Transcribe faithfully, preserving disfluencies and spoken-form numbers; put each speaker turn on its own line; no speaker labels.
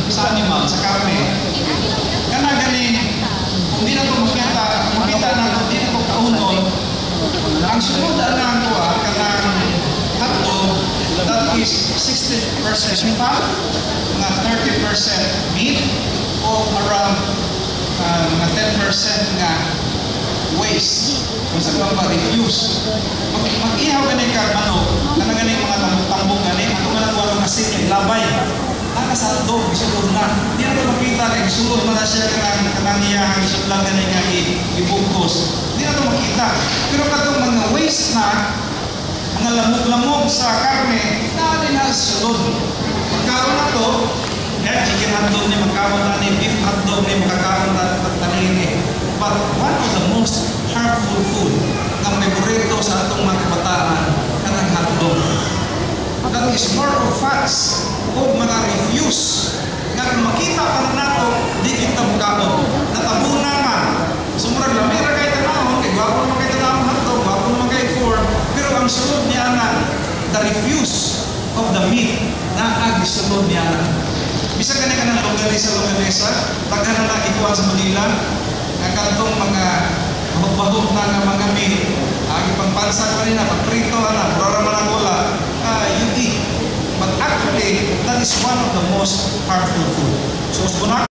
sa animal, sa karne. Kana gani, kung di na ito makita, makita na ito, di na ito kaunod, ang sunod na ang kuha, kanang hotdog, that is sixty percent fat, mga thirty percent meat, o around uh, mga ten percent nga waste, kung sa mga refuse. Mag-ihaw ganin ka manok, kanang ganin mga tambong-tambong ganin, at kung manang mga sili, labay, naka sa hotdog, isulod na. Hindi na ito makita, kaya isulod na na siya kanang kanang niya, isulod lang ganin nga ibukos. Hindi na ito makita. Pero katong mga waste na, mga lamog-lamog sa karne, na din na isulod. Magkaroon na ito, eh, chicken hotdog ni, magkaroon na ni, beef hotdog ni, magkakaroon na tanin ni. But one of the most harmful food na paborito sa atong mga kabataan, kanang hotdog. That is more of fats o mga refuse nga kung makita pa na nato, di kita mukhaon. Natabunan man. Sumurag lang, mayroon kayo tanahon, kay gwapo naman kayo tanahon hotdog, gwapo naman kayo form, pero ang sunod niya na, the refuse of the meat na ag-sunod niya na. Bisa ka na ka ng longganisa, longganisa, taghan na nakikuha sa Manila, ang kantong mga bahog-bahog na ng mga meat, ang ipangpansa pa rin na, pagprito na, purara man ang wala, uh, you eat. But actually, that is one of the most harmful food. So,